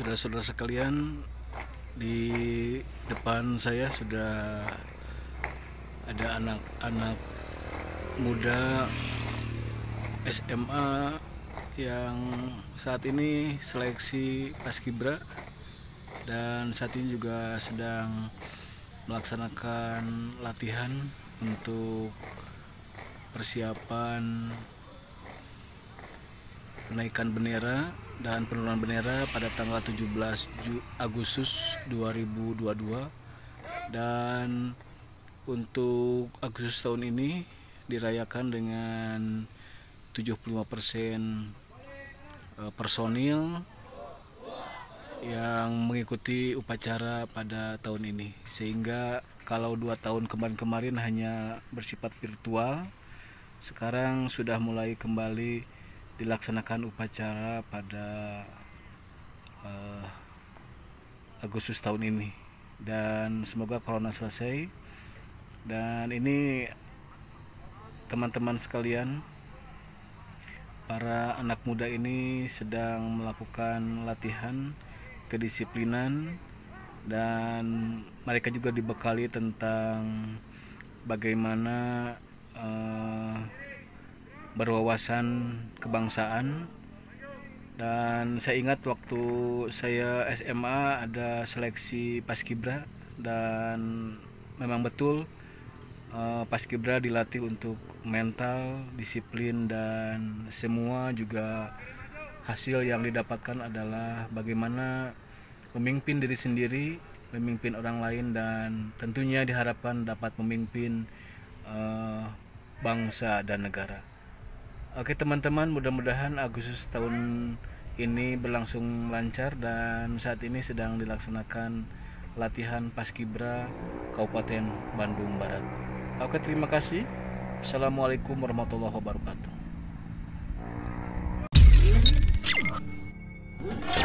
Saudara-saudara sekalian, di depan saya sudah ada anak-anak muda SMA yang saat ini seleksi Paskibra, dan saat ini juga sedang melaksanakan latihan untuk persiapan penaikan bendera dan penurunan bendera pada tanggal 17 Agustus 2022. Dan untuk Agustus tahun ini dirayakan dengan 75% personil yang mengikuti upacara pada tahun ini, sehingga kalau 2 tahun kemarin hanya bersifat virtual, sekarang sudah mulai kembali dilaksanakan upacara pada Agustus tahun ini. Dan semoga corona selesai. Dan ini teman-teman sekalian, para anak muda ini sedang melakukan latihan kedisiplinan, dan mereka juga dibekali tentang bagaimana berwawasan kebangsaan. Dan saya ingat waktu saya SMA ada seleksi Paskibra, dan memang betul Paskibra dilatih untuk mental, disiplin, dan semua juga hasil yang didapatkan adalah bagaimana memimpin diri sendiri, memimpin orang lain, dan tentunya diharapkan dapat memimpin bangsa dan negara. Oke teman-teman, mudah-mudahan Agustus tahun ini berlangsung lancar, dan saat ini sedang dilaksanakan latihan Paskibra Kabupaten Bandung Barat. Oke, terima kasih. Assalamualaikum warahmatullahi wabarakatuh.